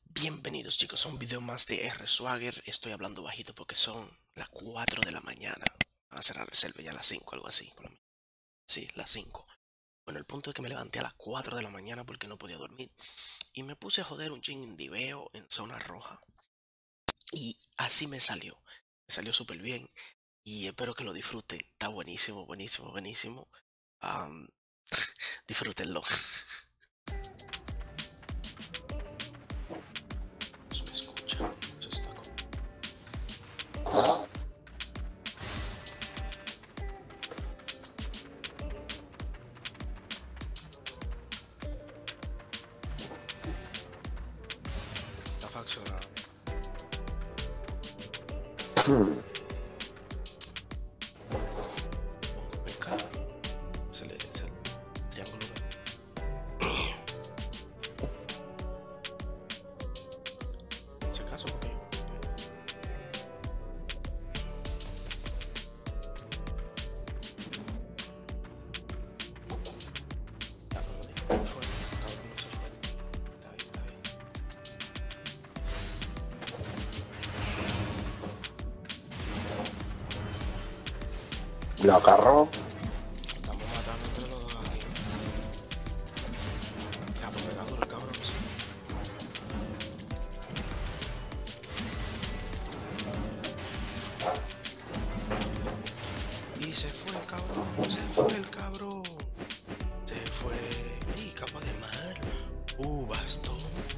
Bienvenidos chicos a un video más de R-Swagger. Estoy hablando bajito porque son las 4 de la mañana. Van a cerrar el server ya a las 5, algo así. Sí, las 5. Bueno, el punto es que me levanté a las 4 de la mañana porque no podía dormir. Y me puse a joder un chin en Diveo en zona roja. Y así me salió. Me salió súper bien. Y espero que lo disfruten. Está buenísimo, buenísimo, buenísimo. Am, disfrútenlo. Eso me escucha. Eso está con... Está faccionado. Pongo PK. Se le triángulo. Si acaso, porque yo. Ya, no me fue. Cabrón, no se fue. Está bien, está bien. Lo agarró. Estamos matando entre los dos aquí. Ya, pues pega duro el cabrón. Sí. Y se fue el cabrón. Se fue el cabrón. Se fue. Y capa de mar. Bastón.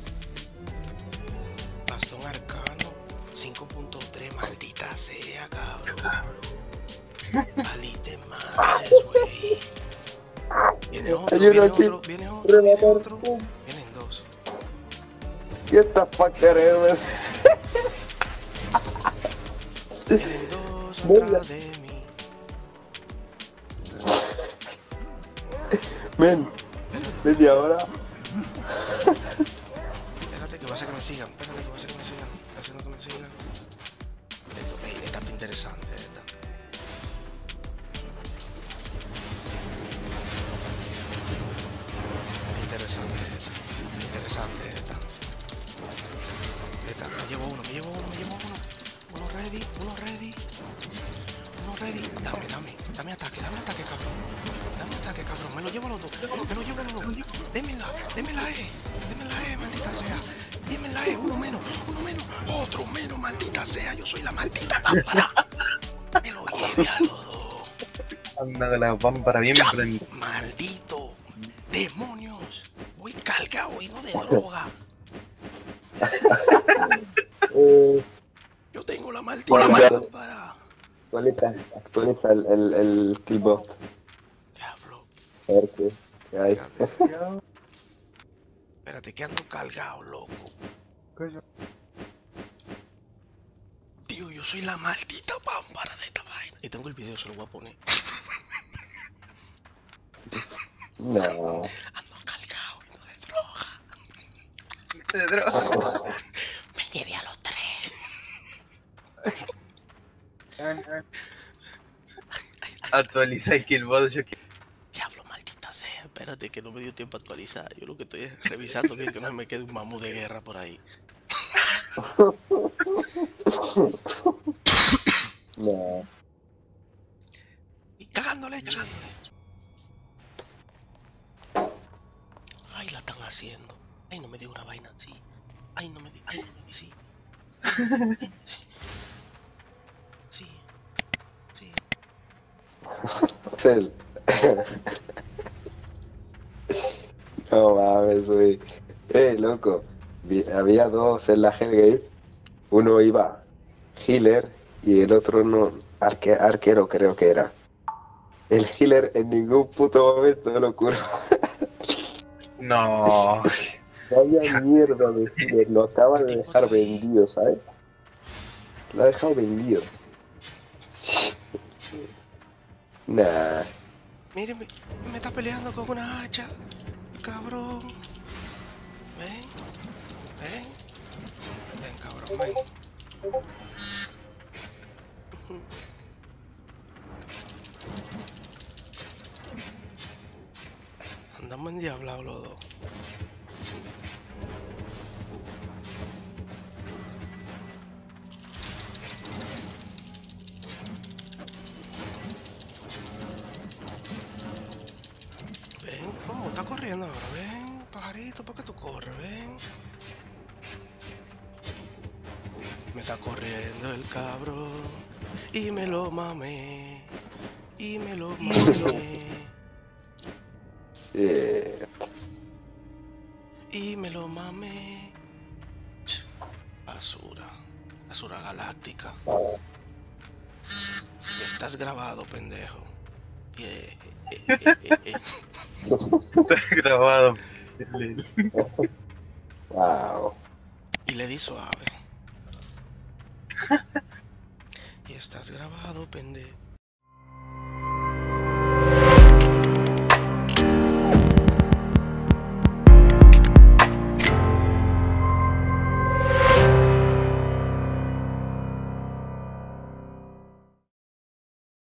Bastón arcano. 5.3. Maldita sea, cabrón. Valite madres, güey. Viene otro, Hay uno viene aquí. otro, viene otro, viene otro. Vienen dos. Get the fuck out of here, Vienen dos man. atrás de mí. Men, media hora. Espérate que va a ser que me sigan. Espérate que va a ser que me sigan. Está haciendo que me sigan. Esto, esta está interesante, esta. Interesante esta. Interesante esta. Esta. Me llevo uno, me llevo uno, me llevo uno. Uno ready, uno ready. Uno ready. Dame ataque, cabrón. Dame ataque, cabrón. Me lo llevo a los dos. Me lo llevo a los dos. Démela E, maldita sea. Démela E, uno menos, otro menos, maldita sea. Yo soy la maldita pámpara. Me lo lleve a los dos. Anda con la pámpara bien prendida. Maldito. Demonios. Voy cargado, hijo de droga. Yo tengo la maldita pámpara. Actualiza el keyboard. Diablo. A ver qué hay. Espérate, que ando cargado, loco. Tío, yo soy la maldita pámpara de esta vaina. Y tengo el video, se lo voy a poner. No. Ando cargado, hijo de droga. De droga. Me llevé a los tres. Actualiza el killbot. Yo quiero. Diablo, maldita sea. Espérate, que no me dio tiempo a actualizar. Yo lo que estoy es revisando bien que no me quede un mamú de guerra por ahí. No. Y cagándole. Ay, la están haciendo. Ay, no me dio una vaina así. Ay, no me dio. Sí. Sí. Cel. No mames, güey. Loco. Había dos en la Hellgate. Uno iba healer y el otro no. Arquero creo que era. El healer en ningún puto momento lo curó. No. Vaya mierda de healer. Lo acaba de dejar vendido, ¿sabes? Lo ha dejado vendido. Nah. Miren, me está peleando con una hacha. Cabrón. Ven, cabrón, ven. Andamos endiablados los dos. corriendo ahora, ven, pajarito, ¿por qué tú corres? Ven. Me está corriendo el cabrón y me lo mamé. Y me lo mamé. Shit. Y me lo mamé. Ch, basura. Basura galáctica. Estás grabado, pendejo. Yeah. Está grabado. Wow. Y le di suave. Y estás grabado, pendejo.